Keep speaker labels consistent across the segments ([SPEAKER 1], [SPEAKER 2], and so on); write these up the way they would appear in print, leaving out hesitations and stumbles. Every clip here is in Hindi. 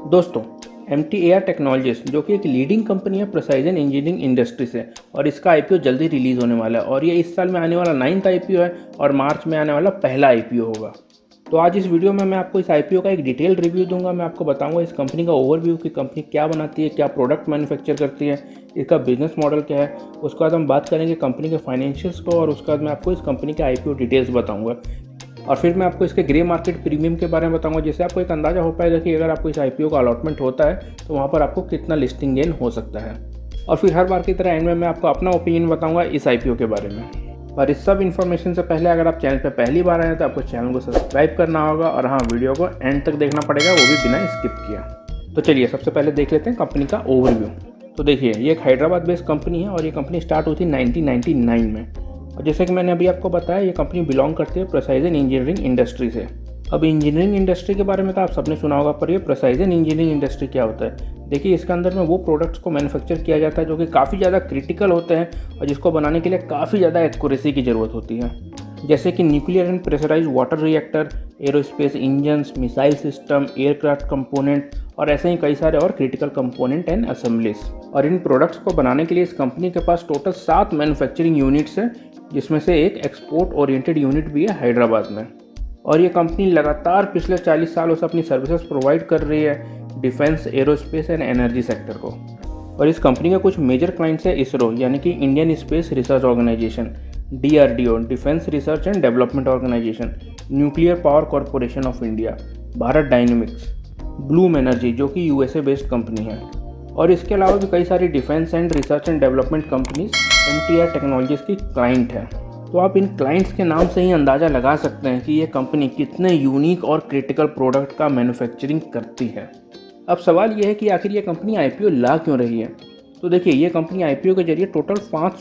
[SPEAKER 1] दोस्तों, MTAR टेक्नोलॉजीज जो कि एक लीडिंग कंपनी है प्रिसाइजन इंजीनियरिंग इंडस्ट्री से, और इसका IPO जल्दी रिलीज़ होने वाला है और ये इस साल में आने वाला 9th IPO है और मार्च में आने वाला पहला IPO होगा। तो आज इस वीडियो में मैं आपको इस IPO का एक डिटेल रिव्यू दूंगा। मैं आपको बताऊंगा इस कंपनी का ओवरव्यू कि कंपनी क्या बनाती है, क्या प्रोडक्ट मैन्युफैक्चर करती है, इसका बिजनेस मॉडल क्या है। उसके बाद हम बात करेंगे कंपनी के फाइनेंशियल्स को और उसके बाद मैं आपको इस कंपनी के IPO डिटेल्स बताऊँगा और फिर मैं आपको इसके ग्रे मार्केट प्रीमियम के बारे में बताऊंगा, जिससे आपको एक अंदाज़ा हो पाएगा कि अगर आपको इस IPO का अलॉटमेंट होता है तो वहाँ पर आपको कितना लिस्टिंग गेन हो सकता है। और फिर हर बार की तरह एंड में मैं आपको अपना ओपिनियन बताऊंगा इस IPO के बारे में। और इस सब इन्फॉर्मेशन से पहले अगर आप चैनल पर पहली बार आए हैं तो आपको चैनल को सब्सक्राइब करना होगा और हाँ, वीडियो को एंड तक देखना पड़ेगा, वो भी बिना स्किप किया। तो चलिए सबसे पहले देख लेते हैं कंपनी का ओवरव्यू। तो देखिए, ये एक हैदराबाद बेस्ड कंपनी है और ये कंपनी स्टार्ट हुई थी 1999 में। और जैसे कि मैंने अभी आपको बताया, ये कंपनी बिलोंग करती है प्रिसाइजन इंजीनियरिंग इंडस्ट्री से। अब इंजीनियरिंग इंडस्ट्री के बारे में तो आप सबने सुना होगा, पर ये प्रिसाइजन इंजीनियरिंग इंडस्ट्री क्या होता है। देखिए, इसके अंदर में वो प्रोडक्ट्स को मैन्युफैक्चर किया जाता है जो कि काफ़ी ज़्यादा क्रिटिकल होते हैं और जिसको बनाने के लिए काफ़ी ज़्यादा एक्यूरेसी की ज़रूरत होती है, जैसे कि nuclear and pressurise water reactor, aerospace engines, missile system, aircraft component और ऐसे ही कई सारे और क्रिटिकल कंपोनेंट एंड असेंबलीज। और इन प्रोडक्ट्स को बनाने के लिए इस कंपनी के पास टोटल 7 मैन्युफैक्चरिंग यूनिट्स हैं, जिसमें से एक एक्सपोर्ट ओरिएंटेड यूनिट भी है हैदराबाद में। और ये कंपनी लगातार पिछले 40 सालों से अपनी सर्विसेज प्रोवाइड कर रही है defence, aerospace and energy sector को। और इस कंपनी के कुछ मेजर क्लाइंट्स है इसरो यानी कि Indian space research organisation, DRDO defence research and development organisation, nuclear power corporation of India, Bharat dynamics, Bloom Energy जो कि USA बेस्ड कंपनी है। और इसके अलावा भी कई सारी defence and research and development companies MTAR technologies की क्लाइंट है। तो आप इन क्लाइंट्स के नाम से ही अंदाज़ा लगा सकते हैं कि ये कंपनी कितने यूनिक और क्रिटिकल प्रोडक्ट का मैन्युफैक्चरिंग करती है। अब सवाल ये है कि आखिर ये कंपनी IPO ला क्यों रही है। तो देखिए, ये कंपनी IPO के जरिए टोटल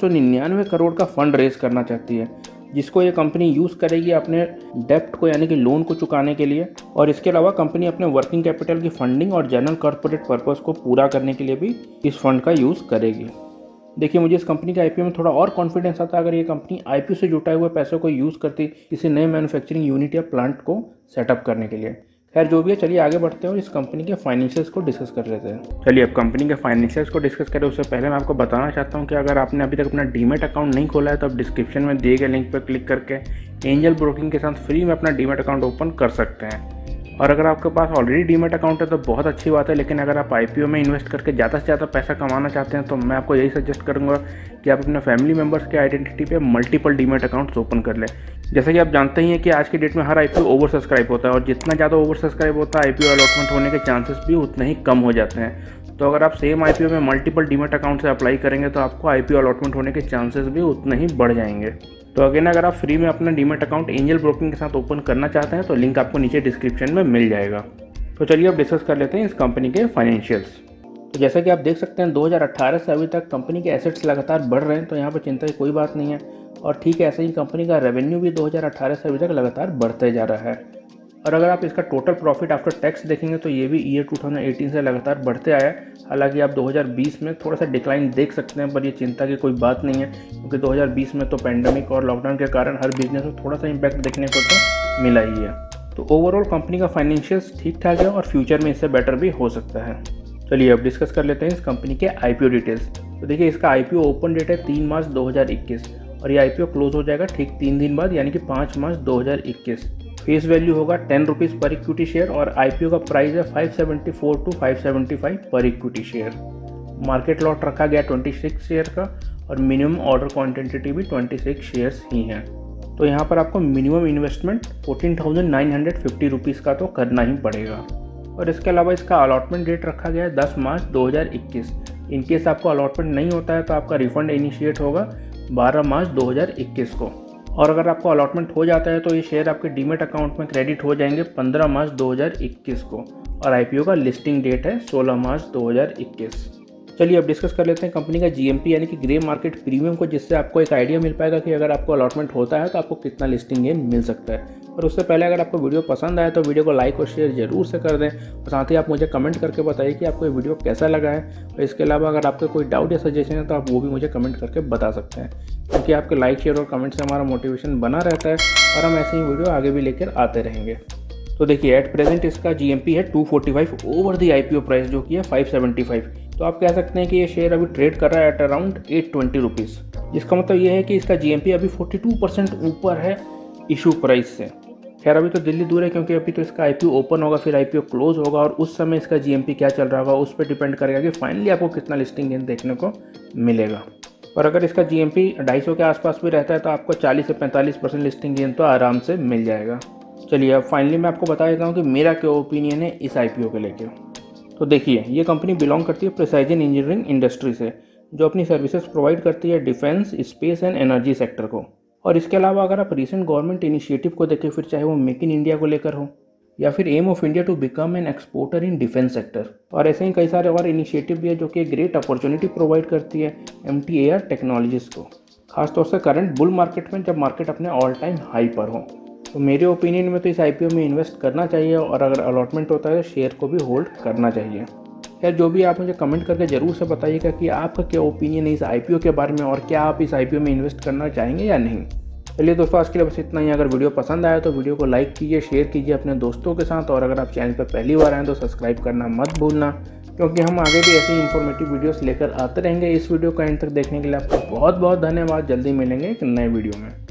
[SPEAKER 1] 599 करोड़ का फंड रेज करना चाहती है, जिसको ये कंपनी यूज़ करेगी अपने डेप्ट को यानी कि लोन को चुकाने के लिए। और इसके अलावा कंपनी अपने वर्किंग कैपिटल की फंडिंग और जनरल कॉर्पोरेट पर्पस को पूरा करने के लिए भी इस फंड का यूज़ करेगी। देखिए, मुझे इस कंपनी के IPO में थोड़ा और कॉन्फिडेंस आता है अगर ये कंपनी IPO से जुटाए हुए पैसों को यूज़ करती किसी नए मैन्युफैक्चरिंग यूनिट या प्लांट को सेटअप करने के लिए। खैर, जो भी है, चलिए आगे बढ़ते हैं और इस कंपनी के फाइनेंशियल्स को डिस्कस कर लेते हैं। चलिए अब कंपनी के फाइनेंशियल्स को डिस्कस करें उससे पहले मैं आपको बताना चाहता हूं कि अगर आपने अभी तक अपना डीमैट अकाउंट नहीं खोला है तो आप डिस्क्रिप्शन में दिए गए लिंक पर क्लिक करके एंजल ब्रोकिंग के साथ फ्री में अपना डीमैट अकाउंट ओपन कर सकते हैं। और अगर आपके पास ऑलरेडी डीमैट अकाउंट है तो बहुत अच्छी बात है, लेकिन अगर आप IPO में इन्वेस्ट करके ज़्यादा से ज़्यादा पैसा कमाना चाहते हैं तो मैं आपको यही सजेस्ट करूँगा कि आप अपने फैमिली मेम्बर्स के आइडेंटिटी पे मल्टीपल डीमैट अकाउंट्स ओपन कर लें। जैसे कि आप जानते ही हैं कि आज की डेट में हर IPO ओवर सब्सक्राइब होता है और जितना ज़्यादा ओवर सब्सक्राइब होता है IPO अलॉटमेंट होने के चांसेस भी उतने ही कम हो जाते हैं। तो अगर आप सेम IPO में मल्टीपल डीमैट अकाउंट से अप्लाई करेंगे तो आपको IPO अलॉटमेंट होने के चांसेस भी उतने ही बढ़ जाएंगे। तो अगेन, अगर आप फ्री में अपना डीमैट अकाउंट एंजल ब्रोकिंग के साथ ओपन करना चाहते हैं तो लिंक आपको नीचे डिस्क्रिप्शन में मिल जाएगा। तो चलिए अब डिस्कस कर लेते हैं इस कंपनी के फाइनेंशियल्स। तो जैसा कि आप देख सकते हैं 2018 से अभी तक कंपनी के एसेट्स लगातार बढ़ रहे हैं, तो यहाँ पर चिंता की कोई बात नहीं है। और ठीक है, ऐसे ही कंपनी का रेवेन्यू भी 2018 से अभी तक लगातार बढ़ते जा रहा है। और अगर आप इसका टोटल प्रॉफिट आफ्टर टैक्स देखेंगे तो ये भी ईयर 2018 से लगातार बढ़ते आया है। हालांकि आप 2020 में थोड़ा सा डिक्लाइन देख सकते हैं, पर ये चिंता की कोई बात नहीं है क्योंकि 2020 में तो पैंडेमिक और लॉकडाउन के कारण हर बिजनेस में थोड़ा सा इम्पैक्ट देखने को तो मिला ही है। तो ओवरऑल कंपनी का फाइनेंशियल्स ठीक ठाक है और फ्यूचर में इससे बेटर भी हो सकता है। चलिए अब डिस्कस कर लेते हैं इस कंपनी के IPO डिटेल्स। तो देखिए, इसका IPO ओपन डेट है 3 मार्च 2021 और ये IPO क्लोज हो जाएगा ठीक 3 दिन बाद यानी कि 5 मार्च 2021। फेस वैल्यू होगा 10 रुपीज़ पर इक्विटी शेयर और IPO का प्राइस है 574 to 575 पर इक्विटी शेयर। मार्केट लॉट रखा गया 26 शेयर का और मिनिमम ऑर्डर क्वांटिटी भी 26 शेयर्स ही हैं। तो यहाँ पर आपको मिनिमम इन्वेस्टमेंट 14,950 रुपीज़ का तो करना ही पड़ेगा। और इसके अलावा इसका अलॉटमेंट डेट रखा गया है 10 मार्च 2021। इनकेस आपको अलॉटमेंट नहीं होता है तो आपका रिफंड इनिशिएट होगा 12 मार्च 2021 को। और अगर आपको अलॉटमेंट हो जाता है तो ये शेयर आपके डीमैट अकाउंट में क्रेडिट हो जाएंगे 15 मार्च 2021 को। और IPO का लिस्टिंग डेट है 16 मार्च 2021। चलिए अब डिस्कस कर लेते हैं कंपनी का GMP यानी कि ग्रे मार्केट प्रीमियम को, जिससे आपको एक आइडिया मिल पाएगा कि अगर आपको अलॉटमेंट होता है तो आपको कितना लिस्टिंग गेन मिल सकता है। और उससे पहले अगर आपको वीडियो पसंद आए तो वीडियो को लाइक और शेयर जरूर से कर दें और साथ ही आप मुझे कमेंट करके बताइए कि आपको ये वीडियो कैसा लगा है। और इसके अलावा अगर आपका कोई डाउट या सजेशन है तो आप वो भी मुझे कमेंट करके बता सकते हैं, क्योंकि आपके लाइक, शेयर और कमेंट से हमारा मोटिवेशन बना रहता है और हम ऐसे ही वीडियो आगे भी लेकर आते रहेंगे। तो देखिए एट प्रेजेंट इसका GMP है 245 ओवर द IPO प्राइस जो कि है 575। तो आप कह सकते हैं कि ये शेयर अभी ट्रेड कर रहा है एट अराउंड 820 रुपीज़, जिसका मतलब ये है कि इसका GMP अभी 42% ऊपर है इशू प्राइस से। खैर अभी तो दिल्ली दूर है क्योंकि अभी तो इसका IPO ओपन होगा, फिर IPO क्लोज होगा और उस समय इसका GMP क्या चल रहा होगा उस पर डिपेंड करेगा कि फाइनली आपको कितना लिस्टिंग गेन देखने को मिलेगा। और अगर इसका GMP 250 के आसपास भी रहता है तो आपको 40 से 45% लिस्टिंग गेन तो आराम से मिल जाएगा। चलिए अब फाइनली मैं आपको बता देता हूँ कि मेरा क्या ओपिनियन है इस IPO के लेके। तो देखिए ये कंपनी बिलोंग करती है प्रिसाइजन इंजीनियरिंग इंडस्ट्री से, जो अपनी सर्विसेज प्रोवाइड करती है defence, space and energy sector को। और इसके अलावा अगर आप रिसेंट गवर्नमेंट इनिशिएटिव को देखें, फिर चाहे वो मेक इन इंडिया को लेकर हो या फिर aim of India to become an exporter in defence sector, और ऐसे ही कई सारे और इनिशिएटिव भी है जो कि एक ग्रेट अपॉर्चुनिटी प्रोवाइड करती है MTAR टेक्नोलॉजीज़ को, खासतौर से करंट बुल मार्केट में जब मार्केट अपने ऑल टाइम हाई पर हो। तो मेरे ओपिनियन में तो इस IPO में इन्वेस्ट करना चाहिए और अगर अलॉटमेंट होता है तो शेयर को भी होल्ड करना चाहिए। खैर जो भी आप मुझे कमेंट करके ज़रूर से बताइएगा कि आपका क्या ओपिनियन है इस IPO के बारे में और क्या आप इस IPO में इन्वेस्ट करना चाहेंगे या नहीं। चलिए दोस्तों आज के लिए बस इतना ही। अगर वीडियो पसंद आया तो वीडियो को लाइक कीजिए, शेयर कीजिए अपने दोस्तों के साथ, और अगर आप चैनल पर पहली बार आए तो सब्सक्राइब करना मत भूलना, क्योंकि हम आगे भी ऐसी इन्फॉर्मेटिव वीडियोस लेकर आते रहेंगे। इस वीडियो को एंड तक देखने के लिए आपका बहुत बहुत धन्यवाद। जल्दी मिलेंगे एक नए वीडियो में।